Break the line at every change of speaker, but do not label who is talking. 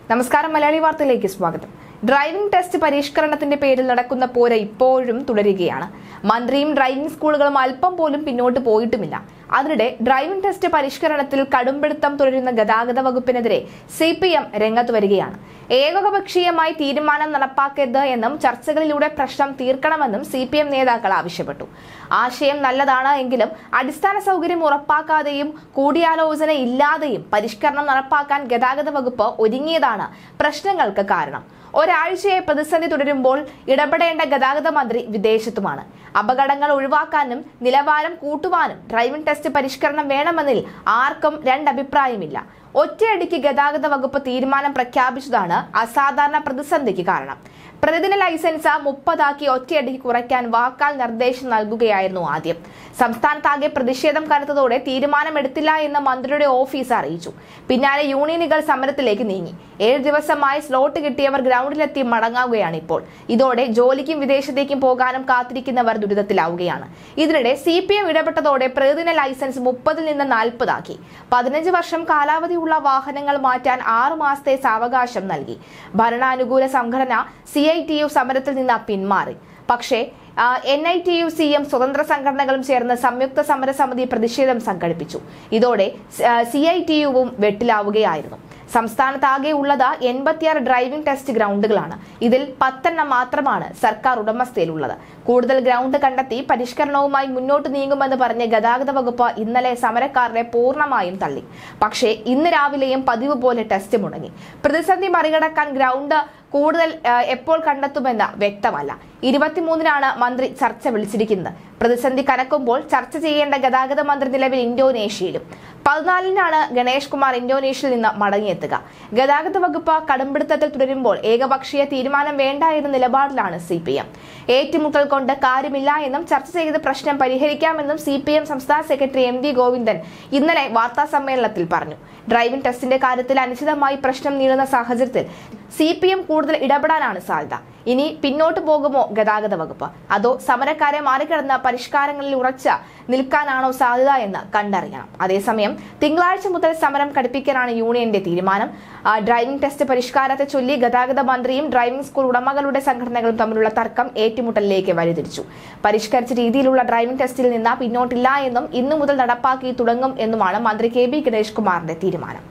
നമസ്കാരം, മലയാളി വാർത്തയിലേക്ക് സ്വാഗതം. ഡ്രൈവിംഗ് ടെസ്റ്റ് പരിഷ്കരണത്തിന്റെ പേരിൽ നടക്കുന്ന പോര് ഇപ്പോഴും തുടരുകയാണ്. മന്ത്രിയും ഡ്രൈവിംഗ് സ്കൂളുകളും അല്പം പോലും പിന്നോട്ട് പോയിട്ടുമില്ല. അതിനിടെ ഡ്രൈവിംഗ് ടെസ്റ്റ് പരിഷ്കരണത്തിൽ കടുംപിടുത്തം തുടരുന്ന ഗതാഗത വകുപ്പിനെതിരെ CPM രംഗത്ത് വരികയാണ്. ഏകപക്ഷീയമായി തീരുമാനം നടപ്പാക്കരുത് എന്നും ചർച്ചകളിലൂടെ പ്രശ്നം തീർക്കണമെന്നും CPM നേതാക്കൾ ആവശ്യപ്പെട്ടു. ആശയം നല്ലതാണ് എങ്കിലും അടിസ്ഥാന സൗകര്യം ഉറപ്പാക്കാതെയും കൂടിയാലോചന ഇല്ലാതെയും പരിഷ്കരണം നടപ്പാക്കാൻ ഗതാഗത വകുപ്പ് ഒരുങ്ങിയതാണ് പ്രശ്നങ്ങൾക്ക് കാരണം. ഒരാഴ്ചയായി പ്രതിസന്ധി തുടരുമ്പോൾ ഇടപെടേണ്ട ഗതാഗത മന്ത്രി വിദേശത്തുമാണ്. അപകടങ്ങൾ ഒഴിവാക്കാനും നിലവാരം കൂട്ടുവാനും ഡ്രൈവിംഗ് ടെസ്റ്റ് പരിഷ്കരണം വേണമെന്നതിൽ ആർക്കും രണ്ടഭിപ്രായമില്ല. ഒറ്റയടിക്ക് ഗതാഗത വകുപ്പ് തീരുമാനം പ്രഖ്യാപിച്ചതാണ് അസാധാരണ പ്രതിസന്ധിക്ക് കാരണം. പ്രതിദിന ലൈസൻസ് 30 ഒറ്റയടിക്ക് കുറയ്ക്കാൻ വാക്കാൽ നിർദ്ദേശം നൽകുകയായിരുന്നു ആദ്യം. സംസ്ഥാനത്താകെ പ്രതിഷേധം കനത്തതോടെ തീരുമാനമെടുത്തില്ല എന്ന് മന്ത്രിയുടെ ഓഫീസ് അറിയിച്ചു. പിന്നാലെ യൂണിയനുകൾ സമരത്തിലേക്ക് നീങ്ങി. 7 ദിവസമായി സ്ലോട്ട് കിട്ടിയവർ ഗ്രൗണ്ടിലെത്തി മടങ്ങുകയാണ് ഇപ്പോൾ. ഇതോടെ ജോലിക്കും വിദേശത്തേക്കും പോകാനും കാത്തിരിക്കുന്നവർ ദുരിതത്തിലാവുകയാണ്. ഇതിനിടെ CPM ഇടപെട്ടതോടെ പ്രതിദിന ലൈസൻസ് 30 നിന്ന് 40 15 വർഷം കാലാവധിയുള്ള വാഹനങ്ങൾ മാറ്റാൻ 6 മാസത്തെ സാവകാശം നൽകി. ഭരണാനുകൂല സംഘടന CITU സമരത്തിൽ നിന്ന് പിന്മാറി. പക്ഷേ NITUCയും സ്വതന്ത്ര സംഘടനകളും ചേർന്ന് സംയുക്ത സമരസമിതി പ്രതിഷേധം സംഘടിപ്പിച്ചു. ഇതോടെ CITUവും വെട്ടിലാവുകയായിരുന്നു. സംസ്ഥാനത്താകെ ഉള്ളത് 86 ഡ്രൈവിംഗ് ടെസ്റ്റ് ഗ്രൗണ്ടുകളാണ്. ഇതിൽ 10 മാത്രമാണ് സർക്കാർ ഉടമസ്ഥയിലുള്ളത്. കൂടുതൽ ഗ്രൗണ്ട് കണ്ടെത്തി പരിഷ്കരണവുമായി മുന്നോട്ട് നീങ്ങുമെന്ന് പറഞ്ഞ് ഗതാഗത വകുപ്പ് ഇന്നലെ സമരക്കാരനെ പൂർണ്ണമായും തള്ളി. പക്ഷേ ഇന്ന് രാവിലെയും പതിവ് പോലെ ടെസ്റ്റ് മുടങ്ങി. പ്രതിസന്ധി മറികടക്കാൻ ഗ്രൗണ്ട് കൂടുതൽ എപ്പോൾ കണ്ടെത്തുമെന്ന് വ്യക്തമല്ല. 23-നാണ് മന്ത്രി ചർച്ച വിളിച്ചിരിക്കുന്നത്. പ്രതിസന്ധി കനക്കുമ്പോൾ ചർച്ച ചെയ്യേണ്ട ഗതാഗത മന്ത്രി നിലവിൽ ഇന്തോനേഷ്യയിലും. 14-നാണ് ഗണേഷ് കുമാർ ഇന്തോനേഷ്യയിൽ നിന്ന് മടങ്ങിയെത്തുക. ഗതാഗത വകുപ്പ് കടുംപിടുത്തത്തിൽ തുടരുമ്പോൾ ഏകപക്ഷീയ തീരുമാനം വേണ്ട എന്ന നിലപാടിലാണ് CPM. ഏറ്റുമുട്ടൽ കൊണ്ട് കാര്യമില്ല എന്നും ചർച്ച ചെയ്ത് പ്രശ്നം പരിഹരിക്കാമെന്നും CPM സംസ്ഥാന സെക്രട്ടറി MV ഗോവിന്ദൻ ഇന്നലെ വാർത്താ സമ്മേളനത്തിൽ പറഞ്ഞു. ഡ്രൈവിംഗ് ടെസ്റ്റിന്റെ കാര്യത്തിൽ അനിശ്ചിതമായി പ്രശ്നം നീളുന്ന സാഹചര്യത്തിൽ CPM കൂടുതൽ ഇടപെടാനാണ് സാധ്യത. ഇനി പിന്നോട്ട് പോകുമോ ഗതാഗത വകുപ്പ്, അതോ സമരക്കാരെ മറികടന്ന് പരിഷ്കാരങ്ങളിൽ ഉറച്ച് നിൽക്കാനാണോ സാധ്യത എന്ന് കണ്ടറിയണം. അതേസമയം തിങ്കളാഴ്ച മുതൽ സമരം കടുപ്പിക്കാനാണ് യൂണിയന്റെ തീരുമാനം. ഡ്രൈവിംഗ് ടെസ്റ്റ് പരിഷ്കാരത്തെ ചൊല്ലി ഗതാഗത മന്ത്രിയും ഡ്രൈവിംഗ് സ്കൂൾ ഉടമകളുടെ സംഘടനകളും തമ്മിലുള്ള തർക്കം ഏറ്റുമുട്ടലിലേക്ക് വഴിതിരിച്ചു. പരിഷ്കരിച്ച രീതിയിലുള്ള ഡ്രൈവിംഗ് ടെസ്റ്റിൽ നിന്ന് പിന്നോട്ടില്ല എന്നും ഇന്നു മുതൽ നടപ്പാക്കി തുടങ്ങും എന്നുമാണ് മന്ത്രി KB ഗണേഷ് കുമാറിന്റെ തീരുമാനം.